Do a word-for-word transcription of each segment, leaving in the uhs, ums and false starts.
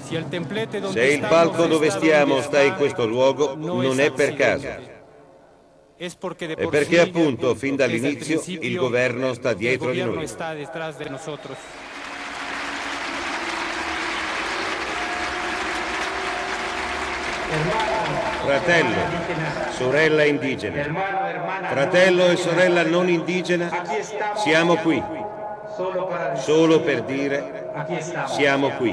Se il palco dove stiamo sta in questo luogo, non è per caso. È perché appunto, fin dall'inizio, il governo sta dietro di noi. Fratello, sorella indigena, fratello e sorella non indigena, siamo qui, solo per dire siamo qui.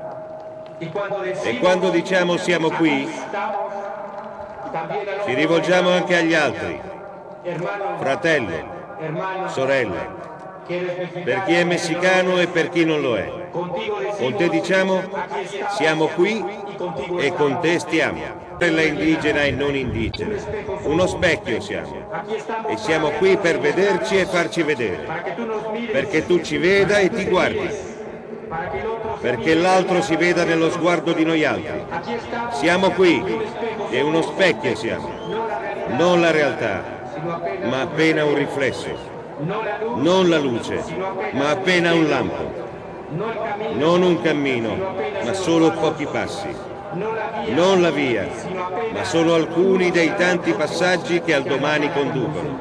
E quando diciamo siamo qui, ci rivolgiamo anche agli altri, fratello, sorelle, per chi è messicano e per chi non lo è. Con te diciamo siamo qui e con te stiamo. Sorella indigena e non indigena, uno specchio siamo e siamo qui per vederci e farci vedere, perché tu ci veda e ti guardi, perché l'altro si veda nello sguardo di noi altri. Siamo qui e uno specchio siamo, non la realtà, ma appena un riflesso, non la luce, ma appena un lampo, non un cammino, ma solo pochi passi. Non la via, ma solo alcuni dei tanti passaggi che al domani conducono.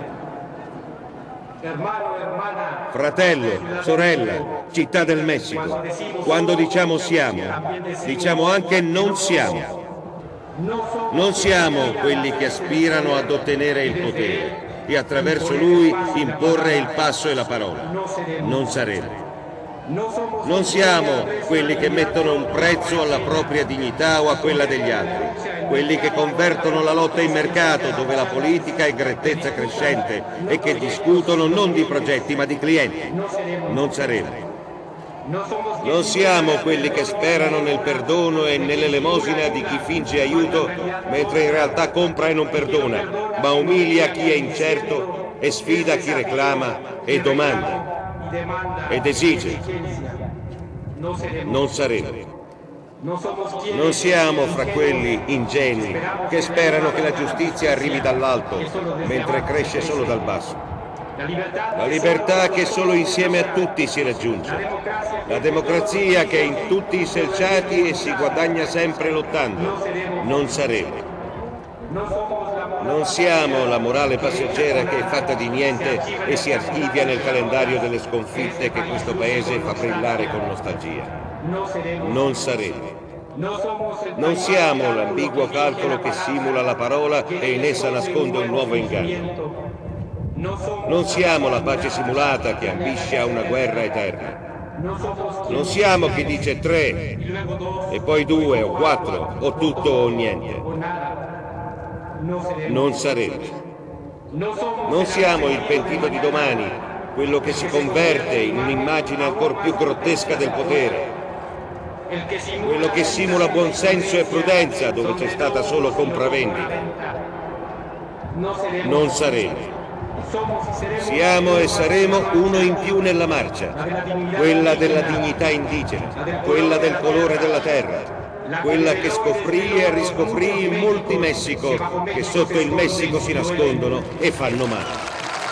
Fratello, sorella, città del Messico, quando diciamo siamo, diciamo anche non siamo. Non siamo quelli che aspirano ad ottenere il potere e attraverso lui imporre il passo e la parola. Non saremo. Non siamo quelli che mettono un prezzo alla propria dignità o a quella degli altri, quelli che convertono la lotta in mercato dove la politica è grettezza crescente e che discutono non di progetti ma di clienti. Non saremo. Non siamo quelli che sperano nel perdono e nell'elemosina di chi finge aiuto mentre in realtà compra e non perdona, ma umilia chi è incerto e sfida chi reclama e domanda ed esige. Non saremo. Non siamo fra quelli ingenui che sperano che la giustizia arrivi dall'alto mentre cresce solo dal basso. La libertà che solo insieme a tutti si raggiunge. La democrazia che è in tutti i selciati e si guadagna sempre lottando. Non saremo. Non siamo la morale passeggera che è fatta di niente e si archivia nel calendario delle sconfitte che questo paese fa brillare con nostalgia. Non saremo. Non siamo l'ambiguo calcolo che simula la parola e in essa nasconde un nuovo inganno. Non siamo la pace simulata che ambisce a una guerra eterna. Non siamo chi dice tre e poi due o quattro o tutto o niente. Non saremo. Non siamo il pentito di domani, quello che si converte in un'immagine ancor più grottesca del potere, quello che simula buonsenso e prudenza dove c'è stata solo compravendita. Non saremo. Siamo e saremo uno in più nella marcia, quella della dignità indigena, quella del colore della terra, quella che scoprì e riscoprì in molti Messico che sotto il Messico si nascondono e fanno male.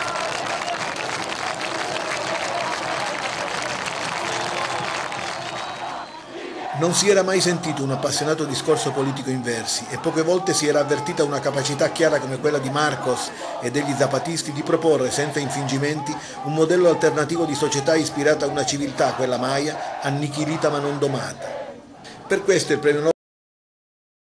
Non si era mai sentito un appassionato discorso politico in versi e poche volte si era avvertita una capacità chiara come quella di Marcos e degli zapatisti di proporre senza infingimenti un modello alternativo di società ispirata a una civiltà, quella maya, annichilita ma non domata. Per questo il premio